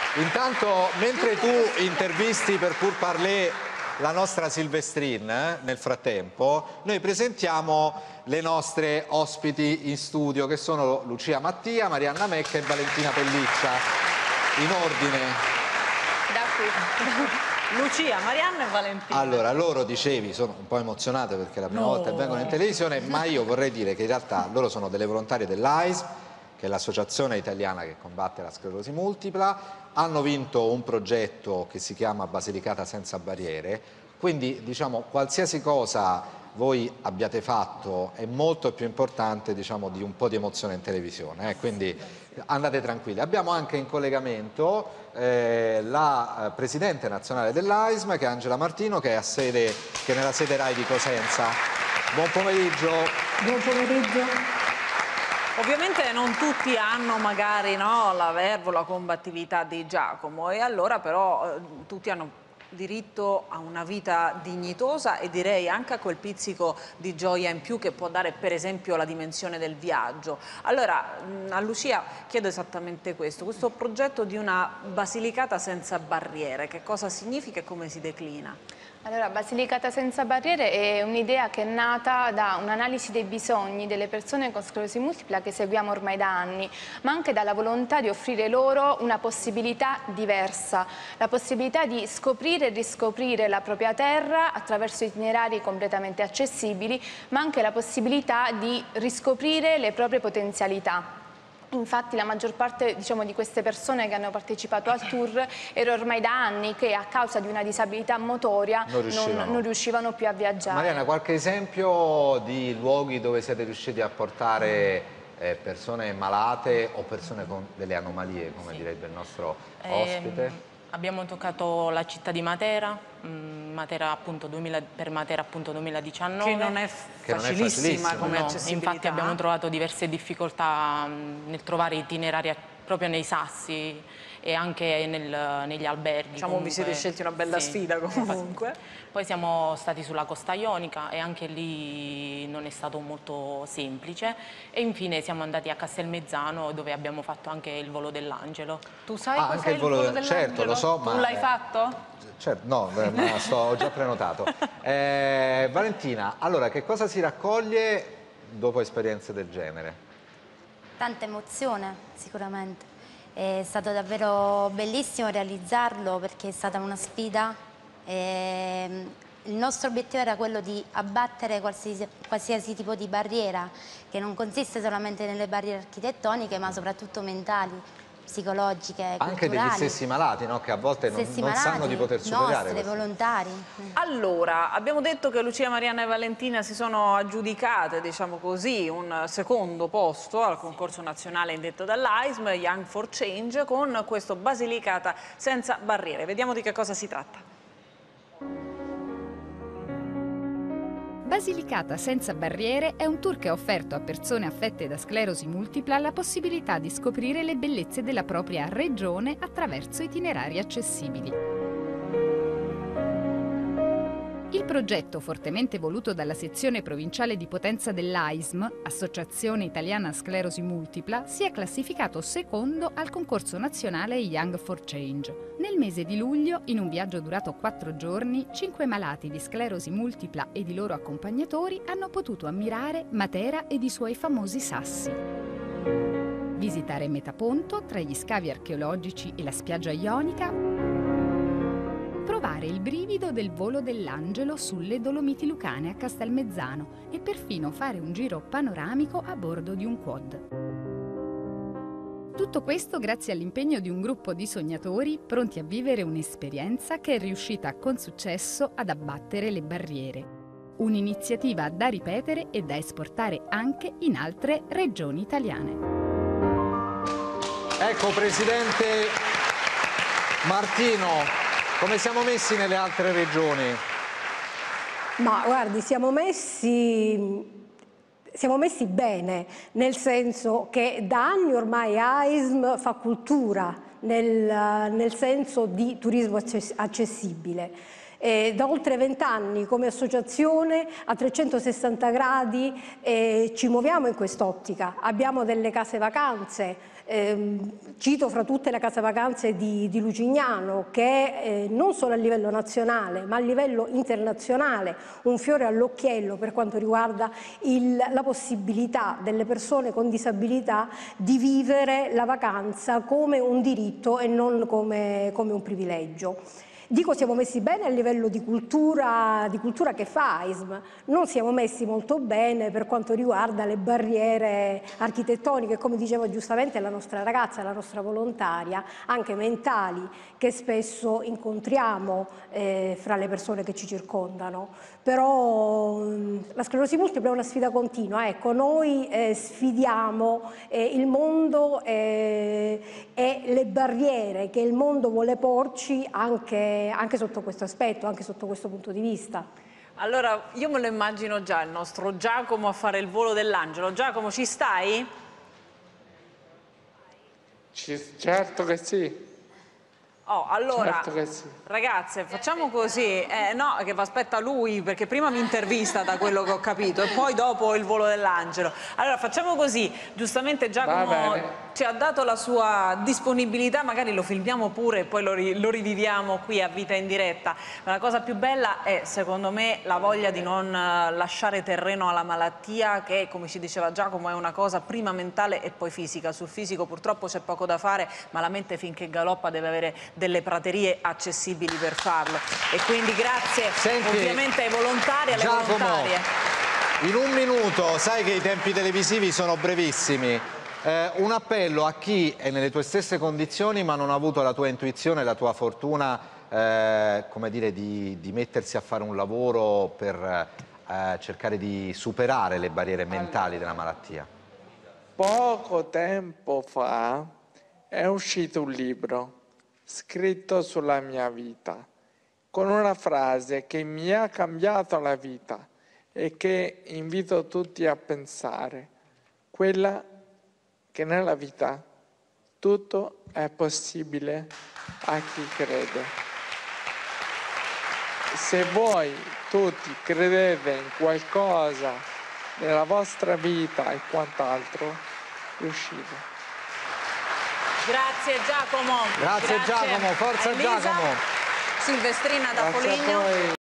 Intanto, mentre tu intervisti per pur parler la nostra Silvestrin, nel frattempo, noi presentiamo le nostre ospiti in studio, che sono Lucia Mattia, Marianna Mecca e Valentina Pelliccia, in ordine. Da qui. Lucia, Marianna e Valentina. Allora, loro, dicevi, sono un po' emozionate perché è la prima volta che vengono in televisione, ma io vorrei dire che in realtà loro sono delle volontarie dell'AISM, che è l'associazione italiana che combatte la sclerosi multipla, hanno vinto un progetto che si chiama Basilicata senza barriere, quindi diciamo qualsiasi cosa voi abbiate fatto è molto più importante, diciamo, di un po' di emozione in televisione, quindi andate tranquilli. Abbiamo anche in collegamento la presidente nazionale dell'AISM, che è Angela Martino, che è nella sede RAI di Cosenza. Buon pomeriggio. Buon pomeriggio. Ovviamente non tutti hanno magari la verve o la combattività di Giacomo, e allora però tutti hanno diritto a una vita dignitosa e direi anche a quel pizzico di gioia in più che può dare per esempio la dimensione del viaggio. Allora a Lucia chiedo esattamente questo progetto di una Basilicata senza barriere, che cosa significa e come si declina? Allora, Basilicata senza barriere è un'idea che è nata da un'analisi dei bisogni delle persone con sclerosi multipla che seguiamo ormai da anni, ma anche dalla volontà di offrire loro una possibilità diversa, la possibilità di scoprire e riscoprire la propria terra attraverso itinerari completamente accessibili, ma anche la possibilità di riscoprire le proprie potenzialità. Infatti la maggior parte di queste persone che hanno partecipato al tour era ormai da anni che a causa di una disabilità motoria non riuscivano più a viaggiare. Mariana, qualche esempio di luoghi dove siete riusciti a portare persone malate o persone con delle anomalie, come direbbe il nostro ospite? Abbiamo toccato la città di Matera, per Matera appunto 2019. Che non è facilissima come accessibilità. Infatti abbiamo trovato diverse difficoltà nel trovare itinerari proprio nei sassi e anche negli alberghi. Diciamo vi siete scelti una bella sfida comunque. Poi siamo stati sulla costa ionica e anche lì non è stato molto semplice, e infine siamo andati a Castelmezzano, dove abbiamo fatto anche il volo dell'Angelo. Tu sai cos'è il volo dell'Angelo? Certo, lo so, ma... Tu l'hai fatto? Certo, no, ma ho già prenotato. Valentina, allora che cosa si raccoglie dopo esperienze del genere? Tanta emozione, sicuramente. È stato davvero bellissimo realizzarlo perché è stata una sfida. Il nostro obiettivo era quello di abbattere qualsiasi tipo di barriera, che non consiste solamente nelle barriere architettoniche, ma soprattutto mentali, psicologiche, anche culturali. degli stessi malati, no? Che a volte non sanno di poter superare. Nostre, volontari. Allora, abbiamo detto che Lucia, Marianna e Valentina si sono aggiudicate, diciamo così, un secondo posto al concorso nazionale indetto dall'AISM, Young for Change, con questo Basilicata senza barriere. Vediamo di che cosa si tratta. Basilicata senza barriere è un tour che ha offerto a persone affette da sclerosi multipla la possibilità di scoprire le bellezze della propria regione attraverso itinerari accessibili. Il progetto, fortemente voluto dalla sezione provinciale di Potenza dell'AISM, Associazione Italiana Sclerosi Multipla, si è classificato secondo al concorso nazionale Young for Change. Nel mese di luglio, in un viaggio durato 4 giorni, 5 malati di sclerosi multipla ed i loro accompagnatori hanno potuto ammirare Matera ed i suoi famosi sassi. Visitare Metaponto, tra gli scavi archeologici e la spiaggia ionica, provare il brivido del volo dell'Angelo sulle Dolomiti Lucane a Castelmezzano e perfino fare un giro panoramico a bordo di un quad. Tutto questo grazie all'impegno di un gruppo di sognatori pronti a vivere un'esperienza che è riuscita con successo ad abbattere le barriere. Un'iniziativa da ripetere e da esportare anche in altre regioni italiane. Ecco, Presidente Martino, come siamo messi nelle altre regioni? Ma guardi, siamo messi bene, nel senso che da anni ormai AISM fa cultura nel senso di turismo accessibile. Da oltre 20 anni come associazione a 360 gradi ci muoviamo in quest'ottica. Abbiamo delle case vacanze Cito fra tutte la casa vacanze di Lucignano, che non solo a livello nazionale ma a livello internazionale un fiore all'occhiello per quanto riguarda la possibilità delle persone con disabilità di vivere la vacanza come un diritto e non come un privilegio. Dico siamo messi bene a livello di cultura che fa AISM, non siamo messi molto bene per quanto riguarda le barriere architettoniche, come diceva giustamente la nostra ragazza, la nostra volontaria, anche mentali, che spesso incontriamo fra le persone che ci circondano. Però la sclerosi multipla è una sfida continua, ecco, noi sfidiamo il mondo e le barriere che il mondo vuole porci anche sotto questo aspetto, anche sotto questo punto di vista. Allora, io me lo immagino già, il nostro Giacomo a fare il volo dell'angelo. Giacomo, ci stai? Certo che sì. Oh, allora, Certo che sì. ragazze, facciamo così, no, che vi aspetta lui, perché prima mi intervista da quello che ho capito e poi dopo il volo dell'angelo. Allora, facciamo così, giustamente Giacomo ci ha dato la sua disponibilità, magari lo filmiamo pure e poi lo riviviamo qui a vita in diretta. Ma la cosa più bella è, secondo me, la voglia di non lasciare terreno alla malattia, che, come ci diceva Giacomo, è una cosa prima mentale e poi fisica. Sul fisico purtroppo c'è poco da fare, ma la mente finché galoppa deve avere delle praterie accessibili per farlo, e quindi grazie. Senti, ovviamente ai volontari e alle Giacomo, volontarie. In un minuto, sai che i tempi televisivi sono brevissimi, un appello a chi è nelle tue stesse condizioni ma non ha avuto la tua intuizione, la tua fortuna, come dire, di mettersi a fare un lavoro per cercare di superare le barriere mentali della malattia. Poco tempo fa è uscito un libro scritto sulla mia vita, con una frase che mi ha cambiato la vita e che invito tutti a pensare, quella che nella vita tutto è possibile a chi crede. Se voi tutti credete in qualcosa nella vostra vita e quant'altro, riuscite. Grazie Giacomo. Grazie Giacomo, forza Elisa, Giacomo. Silvestrina da Grazie a Foligno. voi.